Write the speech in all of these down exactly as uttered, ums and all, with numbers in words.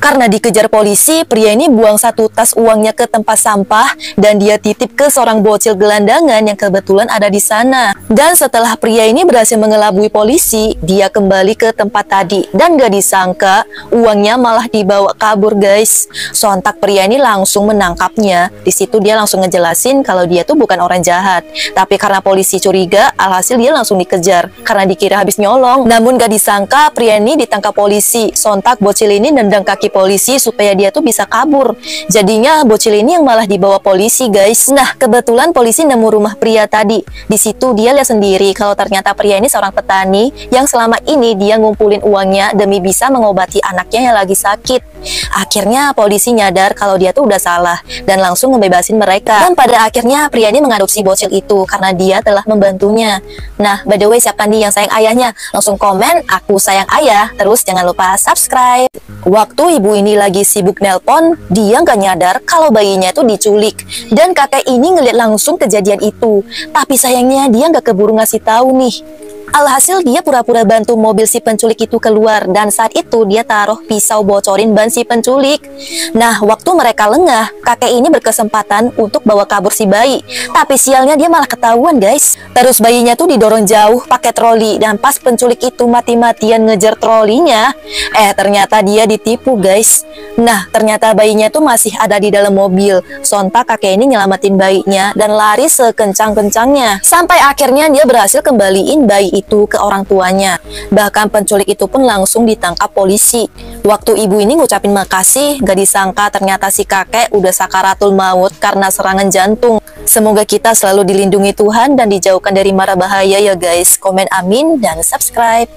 Karena dikejar polisi, pria ini buang satu tas uangnya ke tempat sampah dan dia titip ke seorang bocil gelandangan yang kebetulan ada di sana. Dan setelah pria ini berhasil mengelabui polisi, dia kembali ke tempat tadi dan gak disangka uangnya malah dibawa kabur, guys. Sontak pria ini langsung menangkapnya. Di situ dia langsung ngejelasin kalau dia tuh bukan orang jahat, tapi karena polisi curiga, alhasil dia langsung dikejar karena dikira habis nyolong. Namun gak disangka pria ini ditangkap polisi. Sontak bocil ini nendang kaki polisi supaya dia tuh bisa kabur. Jadinya bocil ini yang malah dibawa polisi, guys. Nah, kebetulan polisi nemu rumah pria tadi. Di situ dia lihat sendiri kalau ternyata pria ini seorang petani yang selama ini dia ngumpulin uangnya demi bisa mengobati anaknya yang lagi sakit. Akhirnya polisi nyadar kalau dia tuh udah salah dan langsung ngebebasin mereka. Dan pada akhirnya pria ini mengadopsi bocil itu karena dia telah membantunya. Nah, by the way, siapa nih yang sayang ayahnya? Langsung komen, aku sayang ayah. Terus jangan lupa subscribe. Waktu ibu ini lagi sibuk nelpon, dia nggak nyadar kalau bayinya itu diculik. Dan kakek ini ngeliat langsung kejadian itu. Tapi sayangnya dia nggak keburu ngasih tahu nih. Alhasil dia pura-pura bantu mobil si penculik itu keluar dan saat itu dia taruh pisau bocorin ban si penculik. Nah, waktu mereka lengah, kakek ini berkesempatan untuk bawa kabur si bayi. Tapi sialnya dia malah ketahuan, guys. Terus bayinya tuh didorong jauh pakai troli dan pas penculik itu mati-matian ngejar trolinya, eh ternyata dia ditipu, guys. Nah, ternyata bayinya tuh masih ada di dalam mobil. Sontak kakek ini nyelamatin bayinya dan lari sekencang-kencangnya. Sampai akhirnya dia berhasil kembaliin bayi itu ke orang tuanya. Bahkan penculik itu pun langsung ditangkap polisi. Waktu ibu ini ngucapin makasih, gak disangka ternyata si kakek udah sakaratul maut karena serangan jantung. Semoga kita selalu dilindungi Tuhan dan dijauhkan dari mara bahaya ya guys. Komen amin dan subscribe.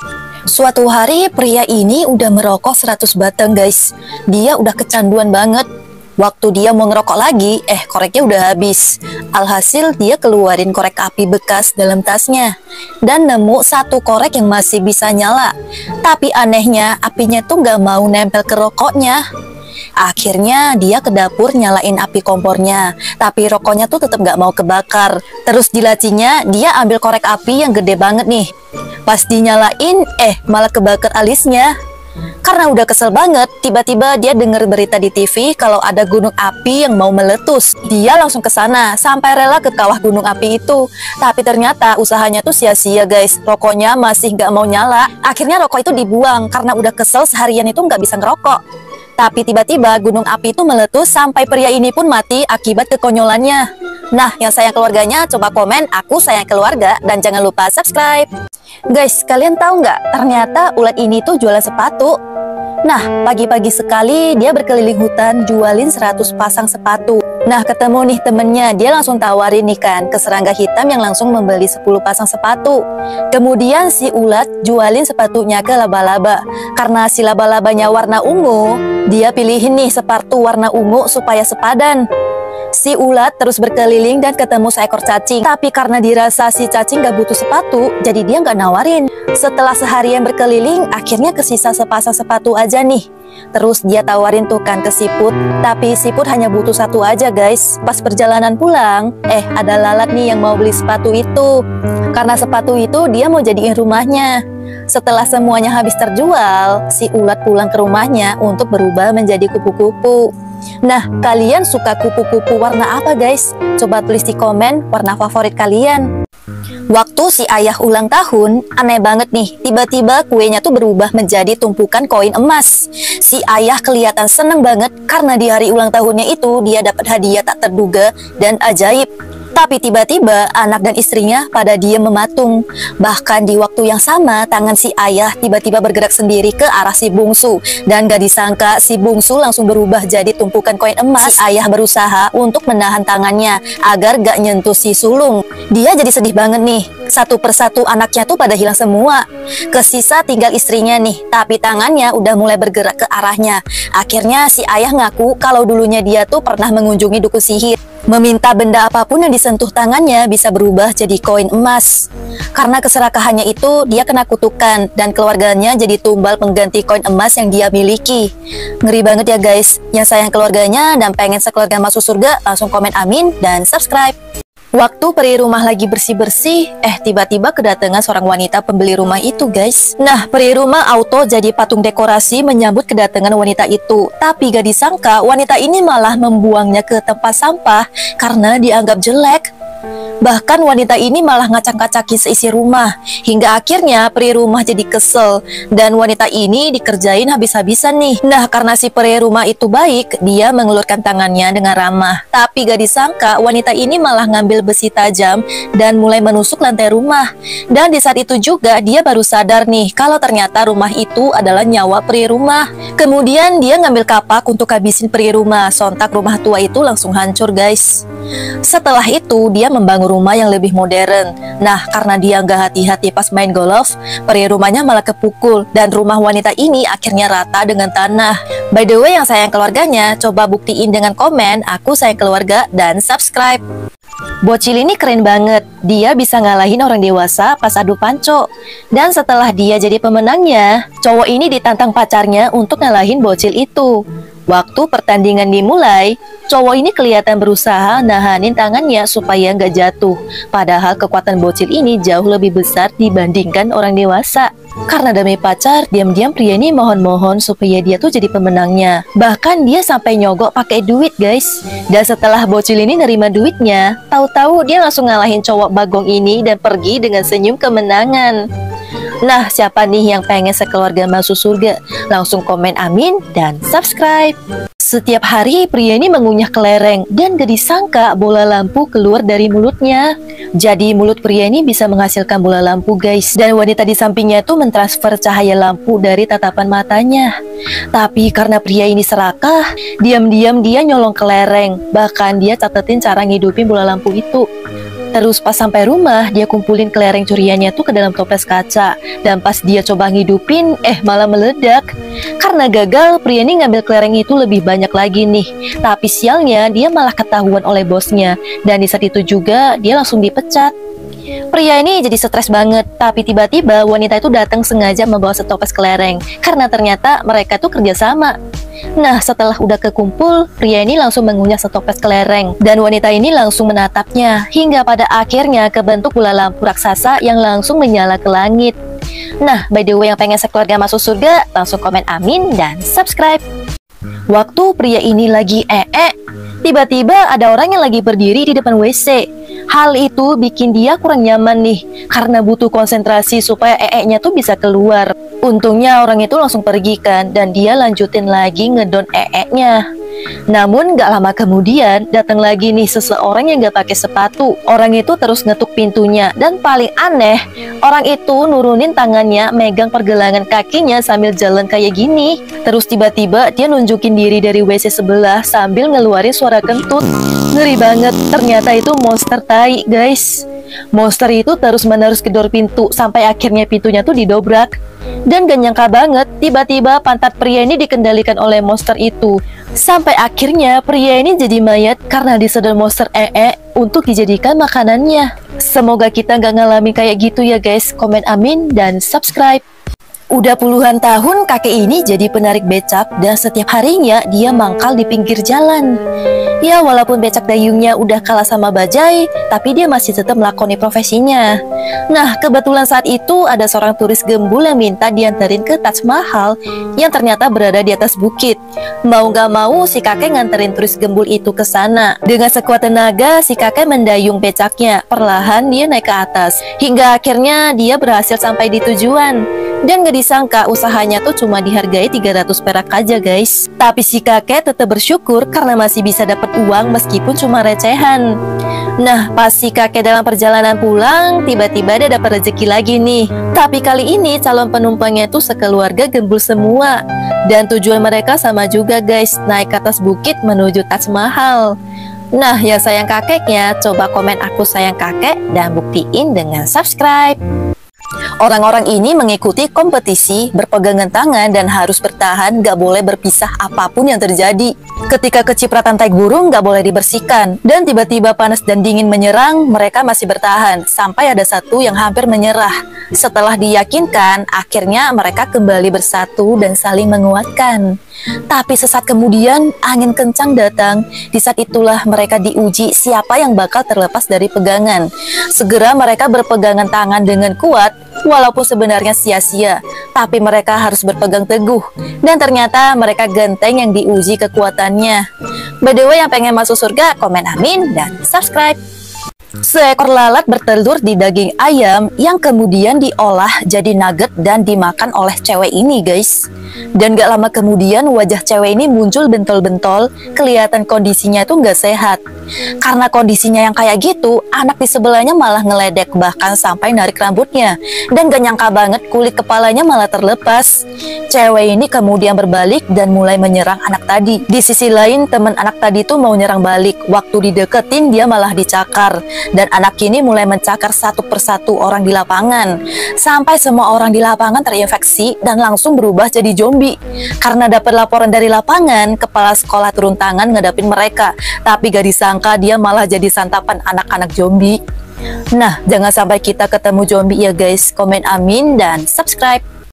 Suatu hari pria ini udah merokok seratus batang, guys. Dia udah kecanduan banget. Waktu dia mau ngerokok lagi, eh koreknya udah habis. Alhasil dia keluarin korek api bekas dalam tasnya dan nemu satu korek yang masih bisa nyala. Tapi anehnya apinya tuh gak mau nempel ke rokoknya. Akhirnya dia ke dapur nyalain api kompornya, tapi rokoknya tuh tetap gak mau kebakar. Terus di lacinya dia ambil korek api yang gede banget nih. Pas dinyalain, eh malah kebakar alisnya. Karena udah kesel banget, tiba-tiba dia denger berita di T V kalau ada gunung api yang mau meletus. Dia langsung ke sana sampai rela ke kawah gunung api itu. Tapi ternyata usahanya tuh sia-sia, guys. Rokoknya masih gak mau nyala. Akhirnya rokok itu dibuang karena udah kesel seharian itu gak bisa ngerokok. Tapi tiba-tiba gunung api itu meletus sampai pria ini pun mati akibat kekonyolannya. Nah, yang sayang keluarganya coba komen aku sayang keluarga dan jangan lupa subscribe. Guys, kalian tahu nggak? Ternyata ulat ini tuh jualan sepatu. Nah, pagi-pagi sekali dia berkeliling hutan jualin seratus pasang sepatu. Nah, ketemu nih temennya, dia langsung tawarin nih kan ke serangga hitam yang langsung membeli sepuluh pasang sepatu. Kemudian si ulat jualin sepatunya ke laba-laba. Karena si laba-labanya warna ungu, dia pilihin nih sepatu warna ungu supaya sepadan. Si ulat terus berkeliling dan ketemu seekor cacing. Tapi karena dirasa si cacing gak butuh sepatu, jadi dia gak nawarin. Setelah seharian berkeliling, akhirnya kesisa sepasang sepatu aja nih. Terus dia tawarin tuh kan ke siput. Tapi siput hanya butuh satu aja, guys. Pas perjalanan pulang, eh ada lalat nih yang mau beli sepatu itu. Karena sepatu itu dia mau jadiin rumahnya. Setelah semuanya habis terjual, si ulat pulang ke rumahnya untuk berubah menjadi kupu-kupu. Nah, kalian suka kupu-kupu warna apa, guys? Coba tulis di komen warna favorit kalian. Waktu si ayah ulang tahun, aneh banget nih, tiba-tiba kuenya tuh berubah menjadi tumpukan koin emas. Si ayah kelihatan seneng banget karena di hari ulang tahunnya itu dia dapat hadiah tak terduga dan ajaib. Tapi tiba-tiba anak dan istrinya pada diam mematung. Bahkan di waktu yang sama, tangan si ayah tiba-tiba bergerak sendiri ke arah si bungsu. Dan gak disangka si bungsu langsung berubah jadi tumpukan koin emas. Si ayah berusaha untuk menahan tangannya agar gak nyentuh si sulung. Dia jadi sedih banget nih. Satu persatu anaknya tuh pada hilang semua. Kesisa tinggal istrinya nih. Tapi tangannya udah mulai bergerak ke arahnya. Akhirnya si ayah ngaku kalau dulunya dia tuh pernah mengunjungi dukun sihir. Meminta benda apapun yang disentuh tangannya bisa berubah jadi koin emas. Karena keserakahannya itu, dia kena kutukan dan keluarganya jadi tumbal pengganti koin emas yang dia miliki. Ngeri banget ya guys. Yang sayang keluarganya dan pengen sekeluarga masuk surga, langsung komen amin dan subscribe. Waktu peri rumah lagi bersih-bersih, eh tiba-tiba kedatangan seorang wanita pembeli rumah itu guys. Nah, peri rumah auto jadi patung dekorasi menyambut kedatangan wanita itu. Tapi gak disangka wanita ini malah membuangnya ke tempat sampah karena dianggap jelek. Bahkan wanita ini malah ngacak-ngacakin seisi rumah. Hingga akhirnya peri rumah jadi kesel. Dan wanita ini dikerjain habis-habisan nih. Nah, karena si peri rumah itu baik, dia mengulurkan tangannya dengan ramah. Tapi gak disangka wanita ini malah ngambil besi tajam dan mulai menusuk lantai rumah. Dan di saat itu juga dia baru sadar nih kalau ternyata rumah itu adalah nyawa peri rumah. Kemudian dia ngambil kapak untuk habisin peri rumah. Sontak rumah tua itu langsung hancur guys. Setelah itu dia membangun rumah yang lebih modern. Nah, karena dia nggak hati-hati pas main golf, peri rumahnya malah kepukul dan rumah wanita ini akhirnya rata dengan tanah. By the way, yang sayang keluarganya, coba buktiin dengan komen aku sayang keluarga dan subscribe. Bocil ini keren banget. Dia bisa ngalahin orang dewasa pas adu panco. Dan setelah dia jadi pemenangnya, cowok ini ditantang pacarnya untuk ngalahin bocil itu. Waktu pertandingan dimulai, cowok ini kelihatan berusaha nahanin tangannya supaya nggak jatuh. Padahal kekuatan bocil ini jauh lebih besar dibandingkan orang dewasa. Karena demi pacar, diam-diam pria ini mohon-mohon supaya dia tuh jadi pemenangnya. Bahkan dia sampai nyogok pakai duit guys. Dan setelah bocil ini nerima duitnya, tahu-tahu dia langsung ngalahin cowok bagong ini dan pergi dengan senyum kemenangan. Nah, siapa nih yang pengen sekeluarga masuk surga? Langsung komen amin dan subscribe. Setiap hari pria ini mengunyah kelereng dan gak disangka bola lampu keluar dari mulutnya. Jadi mulut pria ini bisa menghasilkan bola lampu guys. Dan wanita di sampingnya itu mentransfer cahaya lampu dari tatapan matanya. Tapi karena pria ini serakah, diam-diam dia nyolong kelereng. Bahkan dia catetin cara ngidupin bola lampu itu. Terus pas sampai rumah, dia kumpulin kelereng curiannya tuh ke dalam toples kaca. Dan pas dia coba ngidupin, eh malah meledak. Karena gagal, pria ini ngambil kelereng itu lebih banyak lagi nih. Tapi sialnya, dia malah ketahuan oleh bosnya. Dan di saat itu juga, dia langsung dipecat. Pria ini jadi stres banget. Tapi tiba-tiba wanita itu datang sengaja membawa setoples kelereng. Karena ternyata mereka tuh kerjasama. Nah, setelah udah kekumpul, pria ini langsung mengunyah setoples kelereng. Dan wanita ini langsung menatapnya. Hingga pada akhirnya kebentuk bola lampu raksasa yang langsung menyala ke langit. Nah, by the way yang pengen sekeluarga masuk surga, langsung komen amin dan subscribe. Waktu pria ini lagi ee, tiba-tiba ada orang yang lagi berdiri di depan W C. Hal itu bikin dia kurang nyaman nih, karena butuh konsentrasi supaya ee-nya tuh bisa keluar. Untungnya orang itu langsung pergi kan, dan dia lanjutin lagi ngedon ee-nya. Namun gak lama kemudian datang lagi nih seseorang yang gak pakai sepatu. Orang itu terus ngetuk pintunya, dan paling aneh, orang itu nurunin tangannya megang pergelangan kakinya sambil jalan kayak gini. Terus tiba-tiba dia nunjukin diri dari W C sebelah sambil ngeluarin suara kentut. Ngeri banget, ternyata itu monster tai guys. Monster itu terus-menerus gedor pintu sampai akhirnya pintunya tuh didobrak. Dan gak nyangka banget, tiba-tiba pantat pria ini dikendalikan oleh monster itu. Sampai akhirnya pria ini jadi mayat karena disedot monster ee untuk dijadikan makanannya. Semoga kita gak ngalamin kayak gitu ya guys. Komen amin dan subscribe. Udah puluhan tahun kakek ini jadi penarik becak dan setiap harinya dia mangkal di pinggir jalan. Ya walaupun becak dayungnya udah kalah sama bajai, tapi dia masih tetap melakoni profesinya. Nah kebetulan saat itu ada seorang turis gembul yang minta dianterin ke Taj Mahal yang ternyata berada di atas bukit. Mau gak mau si kakek nganterin turis gembul itu ke sana. Dengan sekuat tenaga si kakek mendayung becaknya. Perlahan dia naik ke atas hingga akhirnya dia berhasil sampai di tujuan. Dan gak disangka usahanya tuh cuma dihargai tiga ratus perak aja guys. Tapi si kakek tetap bersyukur karena masih bisa dapat uang meskipun cuma recehan. Nah pas si kakek dalam perjalanan pulang, tiba-tiba dia dapat rezeki lagi nih. Tapi kali ini calon penumpangnya tuh sekeluarga gembul semua. Dan tujuan mereka sama juga guys, naik ke atas bukit menuju Taj Mahal. Nah yang sayang kakeknya, coba komen aku sayang kakek dan buktiin dengan subscribe. Orang-orang ini mengikuti kompetisi berpegangan tangan dan harus bertahan, gak boleh berpisah apapun yang terjadi. Ketika kecipratan tai burung gak boleh dibersihkan, dan tiba-tiba panas dan dingin menyerang, mereka masih bertahan, sampai ada satu yang hampir menyerah. Setelah diyakinkan, akhirnya mereka kembali bersatu dan saling menguatkan. Tapi sesaat kemudian angin kencang datang. Di saat itulah mereka diuji siapa yang bakal terlepas dari pegangan. Segera mereka berpegangan tangan dengan kuat, walaupun sebenarnya sia-sia, tapi mereka harus berpegang teguh. Dan ternyata mereka genteng yang diuji kekuatannya. By the way, yang pengen masuk surga, komen amin dan subscribe. Seekor lalat bertelur di daging ayam yang kemudian diolah jadi nugget dan dimakan oleh cewek ini, guys. Dan gak lama kemudian wajah cewek ini muncul bentol-bentol, kelihatan kondisinya itu gak sehat. Karena kondisinya yang kayak gitu, anak di sebelahnya malah ngeledek, bahkan sampai narik rambutnya. Dan gak nyangka banget kulit kepalanya malah terlepas. Cewek ini kemudian berbalik dan mulai menyerang anak tadi. Di sisi lain, teman anak tadi tuh mau nyerang balik. Waktu dideketin, dia malah dicakar. Dan anak ini mulai mencakar satu persatu orang di lapangan. Sampai semua orang di lapangan terinfeksi dan langsung berubah jadi zombie. Karena dapat laporan dari lapangan, kepala sekolah turun tangan ngadapin mereka. Tapi gak disangka dia malah jadi santapan anak-anak zombie. Nah, jangan sampai kita ketemu zombie ya guys. Komen amin dan subscribe.